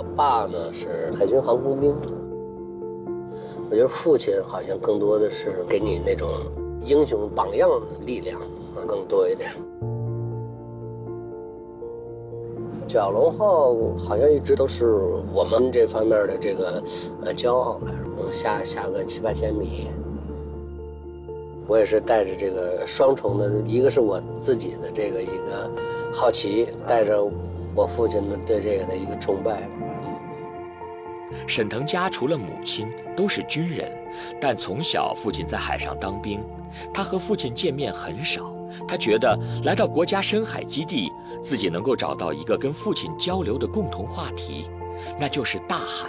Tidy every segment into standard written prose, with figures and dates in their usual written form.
爸呢是海军航空兵。我觉得父亲好像更多的是给你那种英雄榜样的力量更多一点。蛟龙号好像一直都是我们这方面的这个骄傲来说，能下个7、8千米。我也是带着这个双重的，一个是我自己的这个一个好奇，带着我父亲的对这个的一个崇拜。 沈腾家除了母亲都是军人，但从小父亲在海上当兵，他和父亲见面很少。他觉得来到国家深海基地，自己能够找到一个跟父亲交流的共同话题，那就是大海。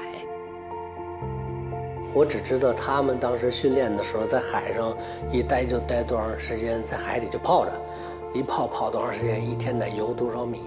我只知道他们当时训练的时候，在海上一待就待多长时间，在海里就泡着，一泡多长时间，一天得游多少米。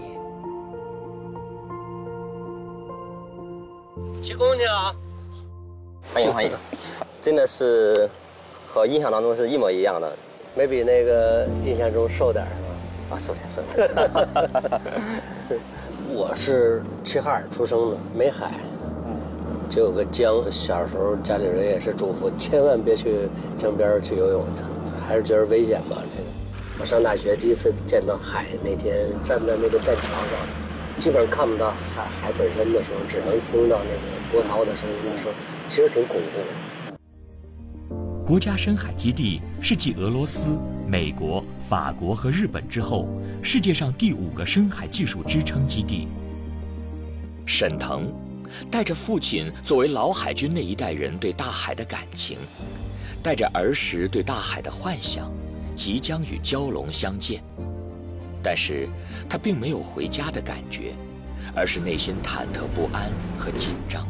鞠躬去啊！ 欢迎，真的是和印象当中是一模一样的。 没比那个印象中瘦点是吧？ 瘦点。 我是齐哈尔出生的，没海，就有个江。小时候家里人也是嘱咐，千万别去江边去游泳去，还是觉得危险吧。这个，我上大学第一次见到海那天，站在那个栈桥上，基本上看不到海本身的时候，只能听到那个波涛的声音的时候，其实挺恐怖的。 国家深海基地是继俄罗斯、美国、法国和日本之后，世界上第5个深海技术支撑基地。沈腾带着父亲作为老海军那一代人对大海的感情，带着儿时对大海的幻想，即将与蛟龙相见。但是他并没有回家的感觉，而是内心忐忑不安和紧张。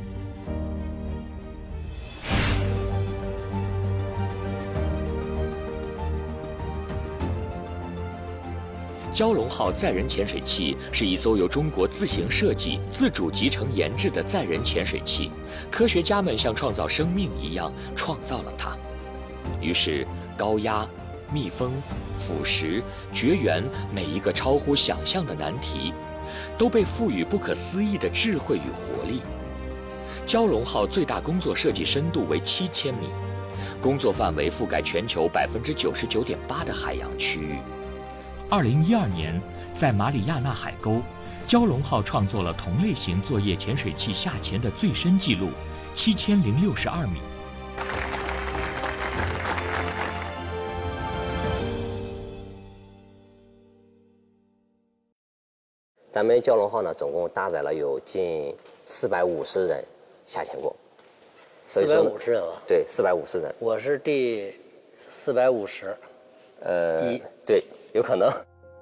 蛟龙号载人潜水器是一艘由中国自行设计、自主集成研制的载人潜水器，科学家们像创造生命一样创造了它。于是，高压、密封、腐蚀、绝缘，每一个超乎想象的难题，都被赋予不可思议的智慧与活力。蛟龙号最大工作设计深度为7000米，工作范围覆盖全球99.8%的海洋区域。2012年，在马里亚纳海沟，蛟龙号创作了同类型作业潜水器下潜的最深纪录，7062米。 咱们蛟龙号呢，总共搭载了有近450人下潜过。 450人啊？ 对，450人。 我是第450。 对，有可能。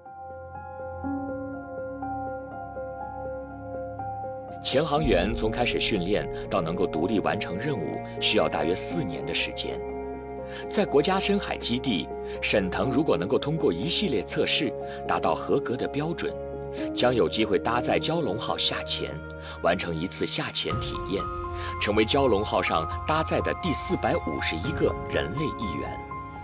潜航员从开始训练到能够独立完成任务，需要大约4年的时间。在国家深海基地，沈腾如果能够通过一系列测试，达到合格的标准，将有机会搭载蛟龙号下潜，完成一次下潜体验，成为蛟龙号上搭载的第451个人类一员。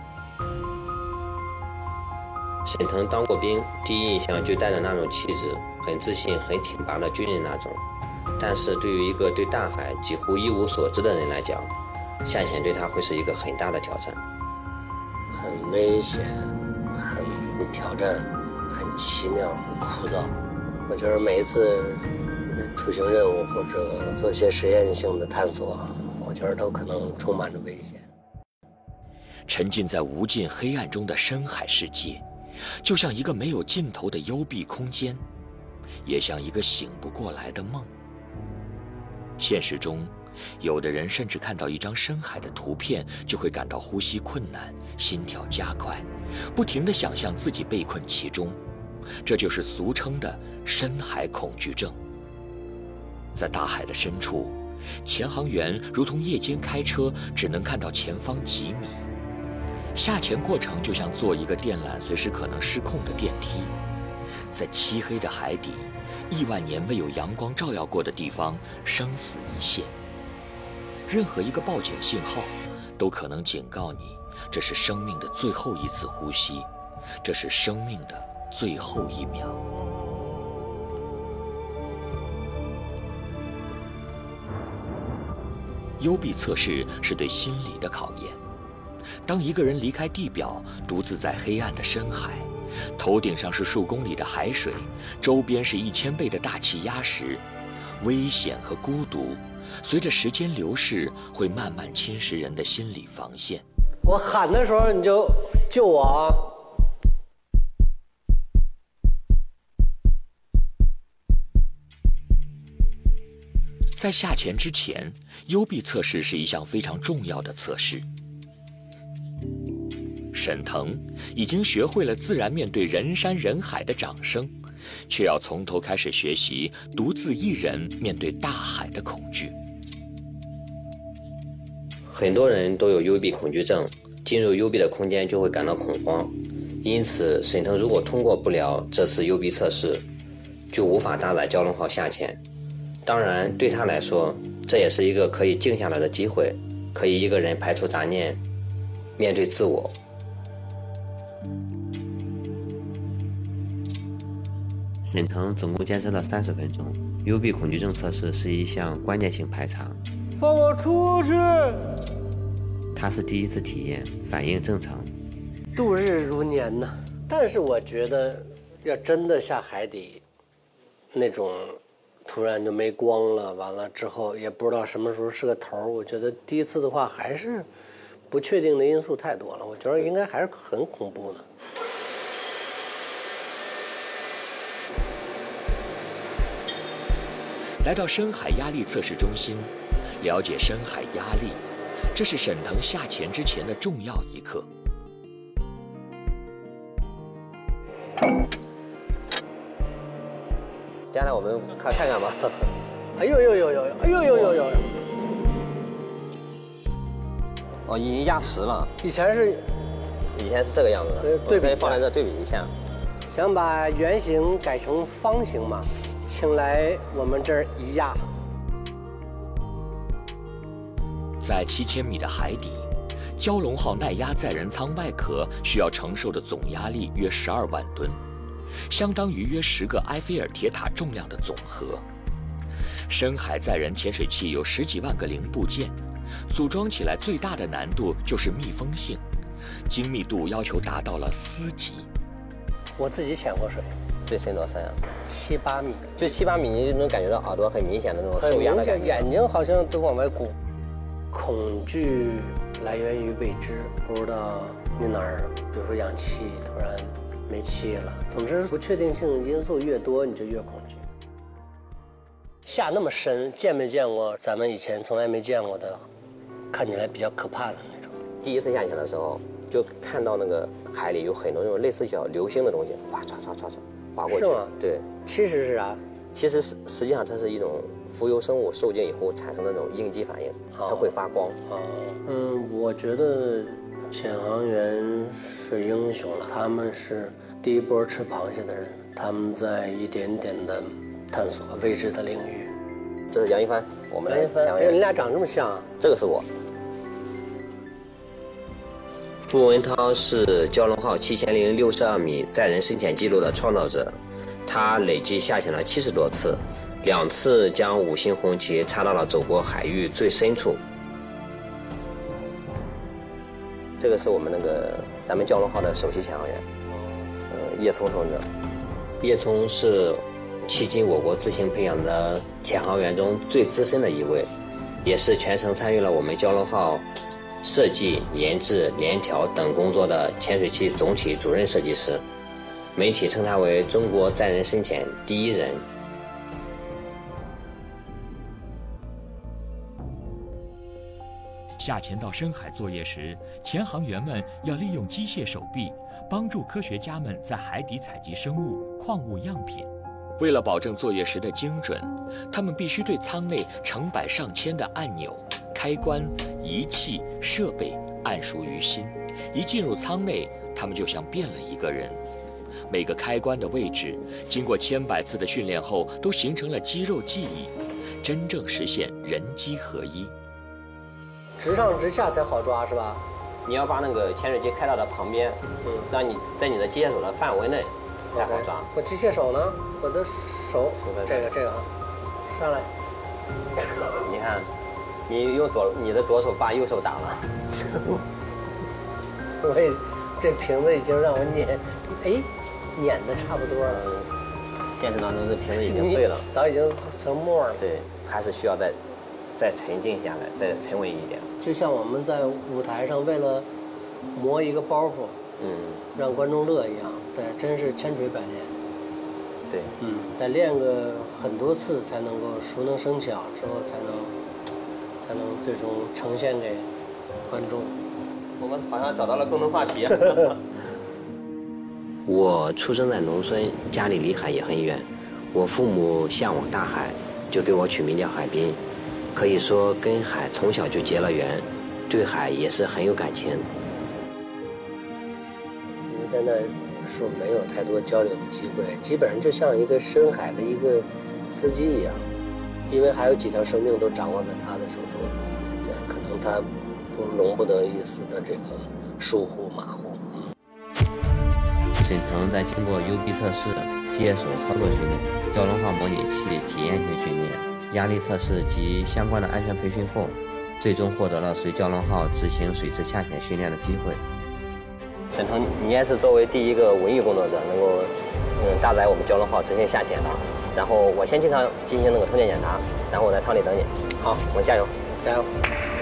沈腾当过兵，第一印象就带着那种气质，很自信、很挺拔的军人那种。但是对于一个对大海几乎一无所知的人来讲，下潜对他会是一个很大的挑战。 很危险，很挑战，很奇妙，很枯燥。我觉得每一次出行任务或者做一些实验性的探索，我觉得都可能充满着危险。 沉浸在无尽黑暗中的深海世界，就像一个没有尽头的幽闭空间，也像一个醒不过来的梦。现实中，有的人甚至看到一张深海的图片，就会感到呼吸困难、心跳加快，不停地想象自己被困其中。这就是俗称的深海恐惧症。在大海的深处，潜航员如同夜间开车，只能看到前方几米。下潜过程就像坐一个电缆随时可能失控的电梯，在漆黑的海底，亿万年未有阳光照耀过的地方，生死一线。任何一个报警信号，都可能警告你，这是生命的最后一次呼吸，这是生命的最后1秒。 幽闭测试是对心理的考验。当一个人离开地表，独自在黑暗的深海，头顶上是数公里的海水，周边是1000倍的大气压时，危险和孤独随着时间流逝，会慢慢侵蚀人的心理防线。 我喊的时候你就救我啊！ 在下潜之前，幽闭测试是一项非常重要的测试。沈腾已经学会了自然面对人山人海的掌声，却要从头开始学习独自一人面对大海的恐惧。 很多人都有幽闭恐惧症，进入幽闭的空间就会感到恐慌。因此，沈腾如果通过不了这次幽闭测试，就无法搭载蛟龙号下潜。当然，对他来说，这也是一个可以静下来的机会，可以一个人排除杂念，面对自我。沈腾总共坚持了30分钟。幽闭恐惧症测试是一项关键性排查。 放我出去！ 他是第一次体验，反应正常。 度日如年呢。但是我觉得，要真的下海底，那种突然就没光了，完了之后也不知道什么时候是个头。我觉得第一次的话，还是不确定的因素太多了。我觉得应该还是很恐怖的。 来到深海压力测试中心，了解深海压力，这是沈腾下潜之前的重要一课。 接下来我们看看吧。 哎呦呦呦呦！哎呦呦呦呦！ 哦，已经压实了。 以前是这个样子的， 对比放在这对比一下。 想把圆形改成方形嘛，请来我们这儿一压。 在7000米的海底，蛟龙号耐压载人舱外壳需要承受的总压力约12万吨，相当于约10个埃菲尔铁塔重量的总和。深海载人潜水器有10几万个零部件，组装起来最大的难度就是密封性，精密度要求达到了丝级。 我自己潜过水， 最深多深啊 ？7、8米。 就7、8米，你就能感觉到耳朵很明显的那种受压的感觉， 眼睛好像都往外鼓。恐惧来源于未知，不知道你哪儿，比如说氧气突然没气了。总之，不确定性因素越多，你就越恐惧。下那么深，见没见过咱们以前从来没见过的，看起来比较可怕的那种。 第一次下潜的时候，就看到那个海里有很多那种类似小流星的东西，哗唰唰唰唰划过去。 是吗？ 对。 其实是啥？ 其实实际上它是一种浮游生物受精以后产生的那种应激反应，它会发光。 我觉得潜航员是英雄了，他们是第一波吃螃蟹的人，他们在一点点的探索未知的领域。 这是杨一帆，我们的潜航员。 员。 你俩长这么像啊？ 这个是我。傅文涛是蛟龙号7062米载人深潜纪录的创造者。他累计下潜了70多次，2次将5星红旗插到了走过海域最深处。这个是我们咱们蛟龙号的首席潜航员，叶聪同志。叶聪是迄今我国自行培养的潜航员中最资深的一位，也是全程参与了我们蛟龙号设计、研制、联调等工作的潜水器总体主任设计师。媒体称他为中国载人深潜第一人。 下潜到深海作业时，潜航员们要利用机械手臂帮助科学家们在海底采集生物、矿物样品。为了保证作业时的精准，他们必须对舱内成百上千的按钮、开关、仪器、设备谙熟于心。一进入舱内，他们就像变了一个人。每个开关的位置，经过千百次的训练后，都形成了肌肉记忆，真正实现人机合一。 直上直下才好抓是吧？ 你要把那个潜水机开到它旁边，让你在你的机械手的范围内才好抓。 我机械手呢？我的手，这个啊，上来。 你看， 你用你的左手把右手打了。 我也这瓶子已经让我碾的差不多了。 现实当中这瓶子已经碎了， 早已经成沫了。 对，还是需要再沉静下来，再沉稳一点。 就像我们在舞台上为了磨一个包袱，让观众乐一样，对，真是千锤百炼。 对， 得练个很多次才能够熟能生巧，之后才能最终呈现给观众。 我们好像找到了共同话题。我出生在农村，家里离海也很远。我父母向往大海，就给我取名叫海滨。可以说跟海从小就结了缘，对海也是很有感情。 因为在那时候没有太多交流的机会，基本上就像一个深海的一个司机一样，因为还有几条生命都掌握在他的手中，对，可能他容不得一丝的这个疏忽马虎。 沈腾在经过 UB 测试、接手操作训练、蛟龙号模拟器体验性训练、压力测试及相关的安全培训后，最终获得了随蛟龙号执行水质下潜训练的机会。 沈腾，你也是作为第一个文艺工作者能够搭载我们蛟龙号执行下潜的。然后我先经常进行那个通电检查，然后我在舱里等你。好，我们加油， 加油！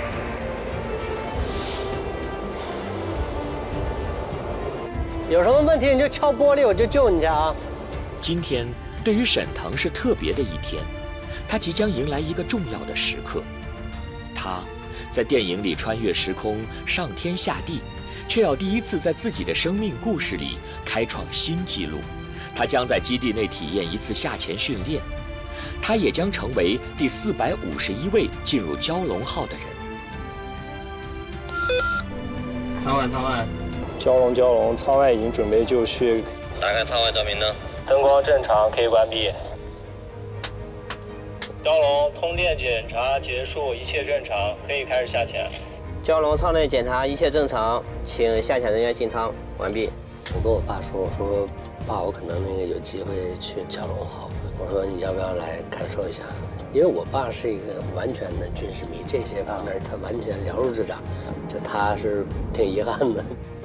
有什么问题你就敲玻璃，我就救你去啊！ 今天对于沈腾是特别的一天，他即将迎来一个重要的时刻。他在电影里穿越时空、上天下地，却要第一次在自己的生命故事里开创新纪录。他将在基地内体验一次下潜训练，他也将成为第451位进入蛟龙号的人。 舱外。蛟龙，舱外已经准备就绪。 打开舱外照明灯， 灯光正常，可以关闭。蛟龙，通电检查结束，一切正常，可以开始下潜。 蛟龙舱内检查一切正常，请下潜人员进舱，完毕。 我跟我爸说，我说爸，我可能有机会去蛟龙号，我说你要不要来感受一下？因为我爸是一个完全的军事迷，这些方面他完全了如指掌，就他是挺遗憾的。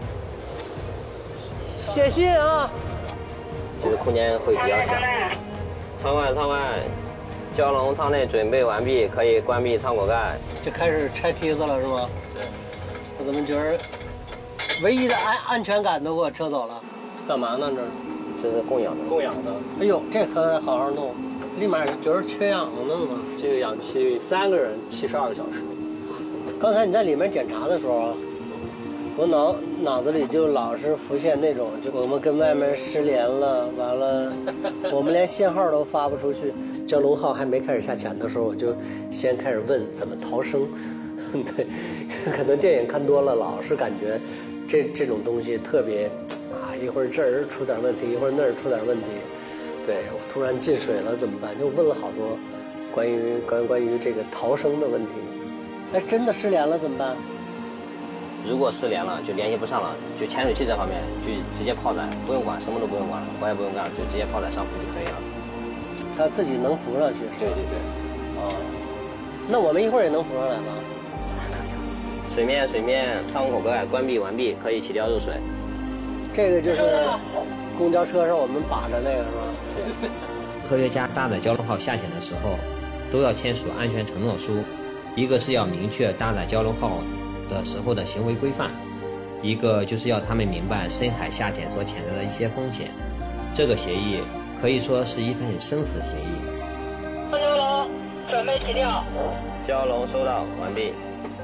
写信啊！ 就是空间会比较小。舱外，蛟龙舱内准备完毕，可以关闭舱口盖。 就开始拆梯子了是吗？ 对。 我怎么觉得唯一的安全感都给我撤走了？干嘛呢这是供氧的。 哎呦，这可得好好弄，立马觉得缺氧了呢嘛。 这个氧气3个人72个小时。 刚才你在里面检查的时候，我脑子里就老是浮现那种，就我们跟外面失联了，完了，我们连信号都发不出去。蛟龙号还没开始下潜的时候，我就先开始问怎么逃生。对，可能电影看多了，老是感觉这种东西特别一会儿这儿出点问题，一会儿那儿出点问题。对，突然进水了怎么办？就问了好多关于这个逃生的问题。哎，真的失联了怎么办？ 如果失联了，就联系不上了，就潜水器这方面就直接泡载，不用管，什么都不用管了，活也不用干，就直接泡载上浮就可以了。 它自己能浮上去是吧？ 对。 那我们一会儿也能浮上来吗？ 水面，舱口盖关闭完毕，可以起吊入水。 这个就是公交车上我们把着那个是吧？ 科学家搭载蛟龙号下潜的时候，都要签署安全承诺书，一个是要明确搭载蛟龙号的时候的行为规范，一个就是要他们明白深海下潜所潜在的一些风险。这个协议可以说是一份生死协议。 蛟龙准备起吊。 蛟龙收到，完毕。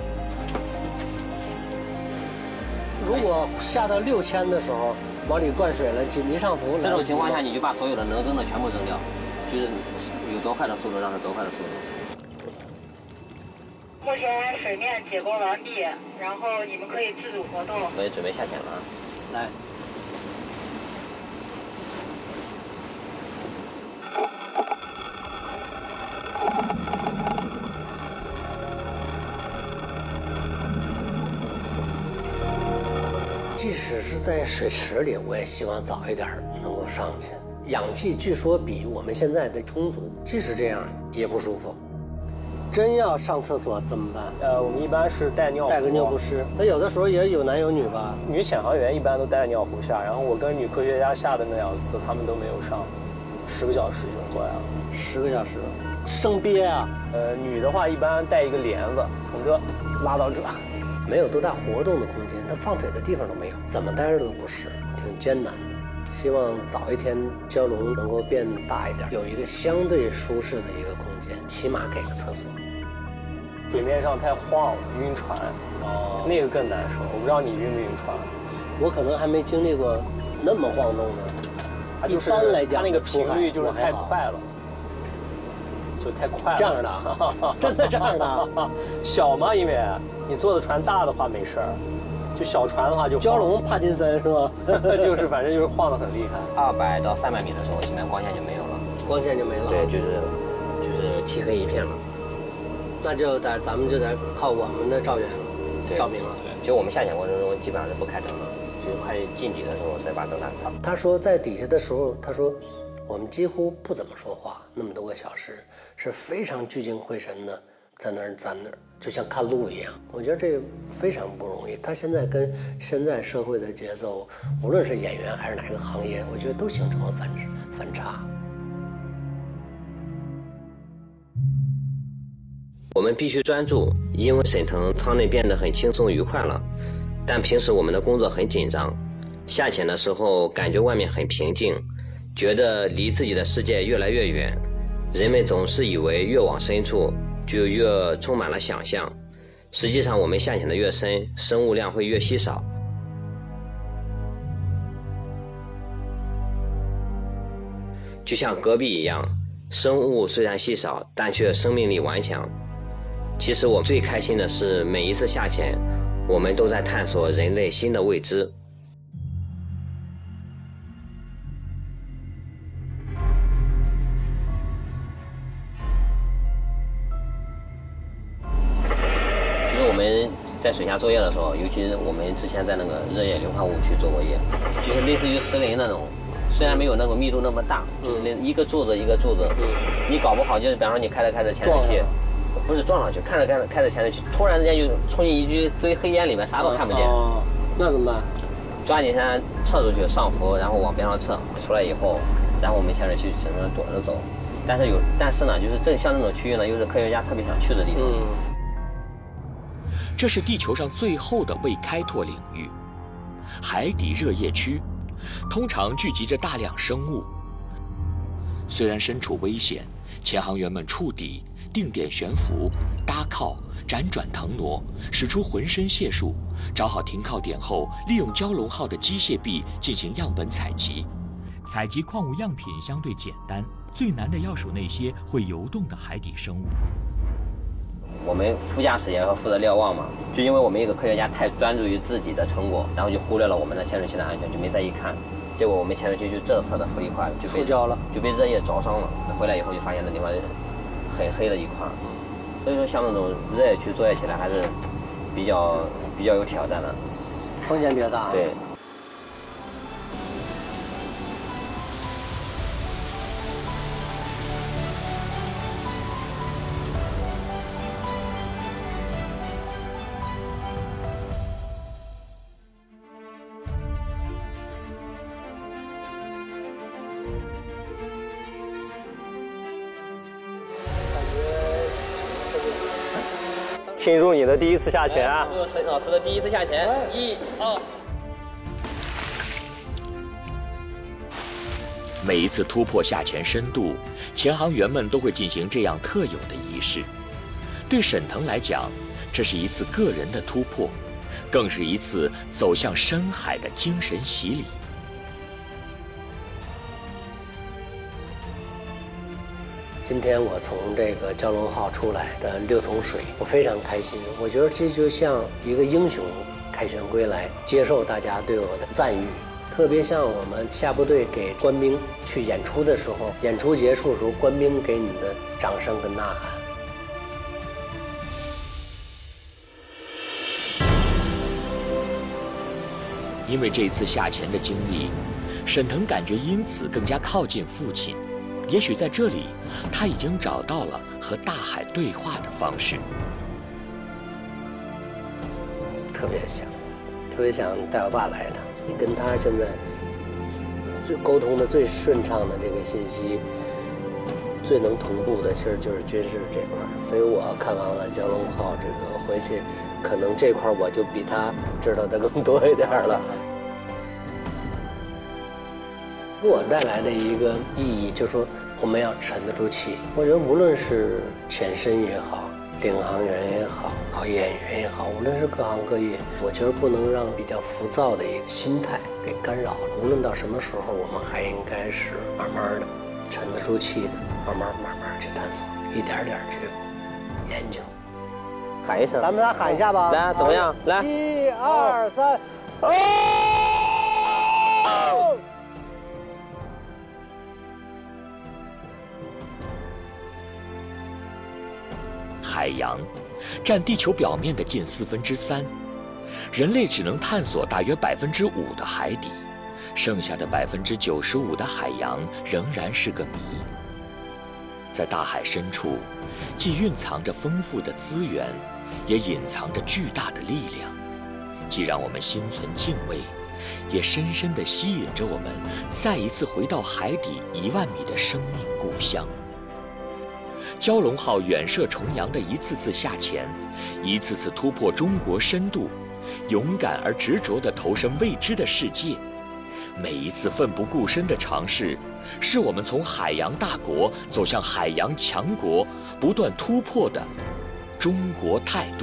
如果下到6000的时候往里灌水了，紧急上浮， 这种情况下你就把所有的能扔的全部扔掉，就是有多快的速度让它多快的速度。 目前水面解封完毕，然后你们可以自主活动。 我也准备下潜了啊！ 来。即使是在水池里，我也希望早一点能够上去。氧气据说比我们现在的充足，即使这样也不舒服。 真要上厕所怎么办？ 我们一般是带尿壶， 带个尿不湿。那有的时候也有男有女吧？ 女潜航员一般都带尿壶下，然后我跟女科学家下的那2次，他们都没有上，10个小时就回来了。 10个小时，生憋啊！ 女的话一般带一个帘子，从这拉到这， 没有多大活动的空间，她放腿的地方都没有，怎么待着都不是，挺艰难的。希望早一天蛟龙能够变大一点，有一个相对舒适的一个空间，起码给个厕所。 水面上太晃了，晕船，那个更难受。我不知道你晕不晕船， 我可能还没经历过那么晃动的。 它就是一般来讲， 它那个频率就是太快了，就太快了。 这样的，真的这样的。 小嘛，因为你坐的船大的话没事儿，就小船的话就蛟龙、帕金森是吧？ 就是反正就是晃得很厉害。 200到300米的时候，基本上光线就没有了， 光线就没了。 对，就是漆黑一片了。 那就咱们就得靠我们的照明了。 其实我们下潜过程中基本上是不开灯的，就是快进底的时候再把灯打开。 他说在底下的时候，他说我们几乎不怎么说话，那么多个小时是非常聚精会神的在那儿，就像看路一样。我觉得这非常不容易。他现在跟现在社会的节奏，无论是演员还是哪个行业，我觉得都形成了反差。 我们必须专注，因为沈腾舱内变得很轻松愉快了。但平时我们的工作很紧张，下潜的时候感觉外面很平静，觉得离自己的世界越来越远。人们总是以为越往深处就越充满了想象，实际上我们下潜的越深，生物量会越稀少。就像戈壁一样，生物虽然稀少，但却生命力顽强。其实我最开心的是每一次下潜，我们都在探索人类新的未知。 就是我们在水下作业的时候，尤其是我们之前在那个热液硫化物区做过业，就是类似于石林那种，虽然没有那种密度那么大，就是一个柱子一个柱子，你搞不好就是比方说你开着潜水器，不是撞上去，开着潜水器，突然之间就冲进一堆黑烟里面，啥都看不见。 那怎么办？ 抓紧先撤出去，上浮，然后往边上撤。出来以后，然后我们潜水器只能躲着走。但是呢，就是像这种区域呢，又是科学家特别想去的地方。 这是地球上最后的未开拓领域——海底热液区，通常聚集着大量生物。虽然身处危险，潜航员们触底、定点悬浮、搭靠、辗转腾挪，使出浑身解数，找好停靠点后，利用蛟龙号的机械臂进行样本采集。采集矿物样品相对简单，最难的要数那些会游动的海底生物。 我们副驾驶也要负责瞭望嘛，就因为我们一个科学家太专注于自己的成果，然后就忽略了我们的潜水器的安全，就没再一看。结果我们潜水器就这侧的浮力块就被触礁了， 就被热液灼伤了。回来以后就发现那地方很黑的一块。所以说像那种热液区作业起来还是比较有挑战的， 风险比较大。 对。 庆祝你的第一次下潜！ 庆祝沈老师的第一次下潜！1、2。 每一次突破下潜深度，潜航员们都会进行这样特有的仪式。对沈腾来讲，这是一次个人的突破，更是一次走向深海的精神洗礼。 今天我从这个蛟龙号出来的6桶水，我非常开心。我觉得这就像一个英雄凯旋归来，接受大家对我的赞誉。特别像我们下部队给官兵去演出的时候，演出结束的时候，官兵给你的掌声跟呐喊。 因为这次下潜的经历，沈腾感觉因此更加靠近父亲。 也许在这里，他已经找到了和大海对话的方式。 特别想带我爸来一趟，跟他现在最沟通的最顺畅的这个信息，最能同步的，其实就是军事这块。所以我看完了蛟龙号这个回去，可能这块我就比他知道的更多一点了。给我带来的一个意义，就是说我们要沉得住气。我觉得无论是潜深也好，领航员也好，演员也好，无论是各行各业，我觉得不能让比较浮躁的一个心态给干扰了。无论到什么时候，我们还应该是慢慢的沉得住气的，慢慢去探索，一点点去研究。 喊一声， 咱们俩喊一下吧。 来，怎么样？来 ，1、2、3，哦！ 海洋占地球表面的近3/4，人类只能探索大约5%的海底，剩下的95%的海洋仍然是个谜。在大海深处，既蕴藏着丰富的资源，也隐藏着巨大的力量，既让我们心存敬畏，也深深地吸引着我们再一次回到海底1万米的生命故乡。蛟龙号远涉重洋的一次次下潜，一次次突破中国深度，勇敢而执着地投身未知的世界。每一次奋不顾身的尝试，是我们从海洋大国走向海洋强国不断突破的中国态度。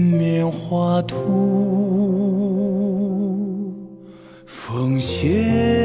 风雪